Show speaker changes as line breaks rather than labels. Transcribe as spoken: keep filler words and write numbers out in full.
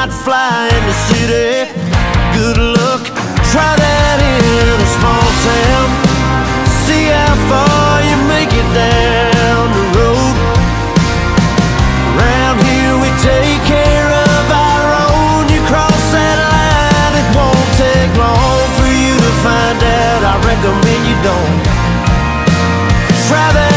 might fly in the city. Good luck, try that in a small town. See how far you make it down the road. Around here we take care of our own. You cross that line, it won't take long for you to find out. I recommend you don't try that